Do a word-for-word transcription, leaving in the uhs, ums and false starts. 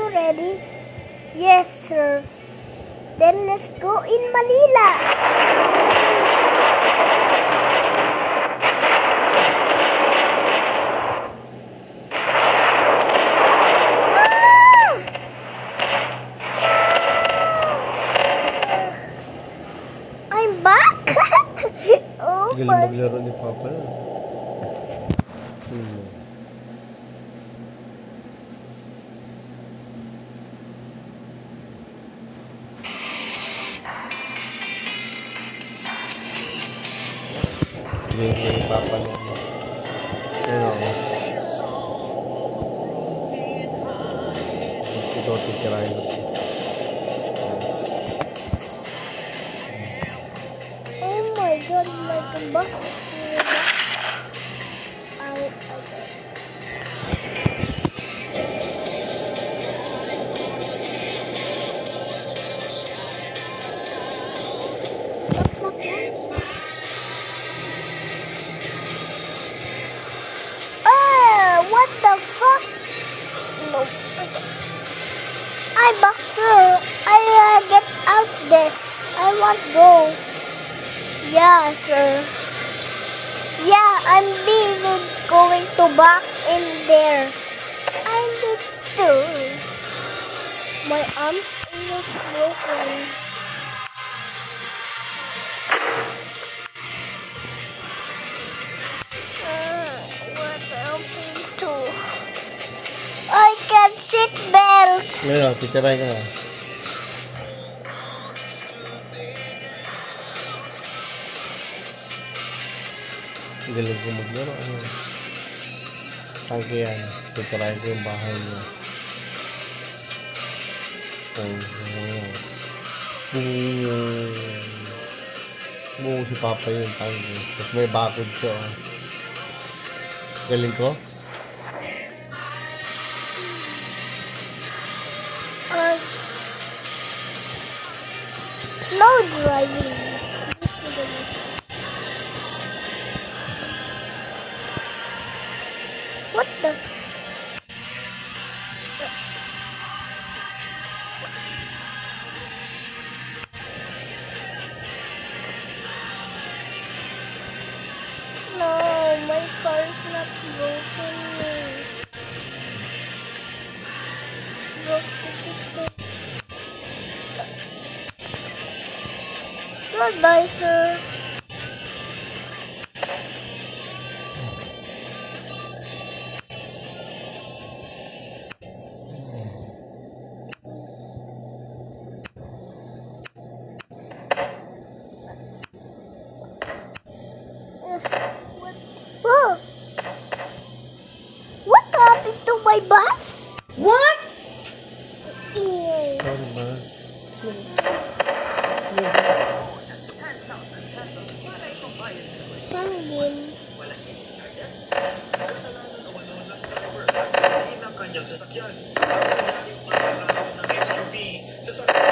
you ready? Yes, sir. Then let's go in Manila. I'm back. Oh Galing my. maglaro ni Papa. Hmm. Galing ni Papa niya. Pero ito titirahin ko. Oh my god, like a bus. Ow, ow. Ah, what the fuck? No. I boxer. I uh, get out this. I want go. Yeah, sir. Yeah, I'm being going to back in there. I need to. My arms is broken. Uh, what happened to? I can't sit belt. Ngayon, titirahin ka na. Galing ko maglaro. Ano? Tangke yan. Titirahin ko yung bahay niya. Oh, oh. Boom. Boom, si Papa yun. Tangke. Tapos may bakod siya. Oh. Galing ko? Uh, no driving. What the? No, my car is not broken. Broke the seatbelt. Goodbye, sir. What? Oh. What happened to my bus? What? Yeah. Sorry, ba? Sangin. Kanyang sasakyan. Ang S U V sa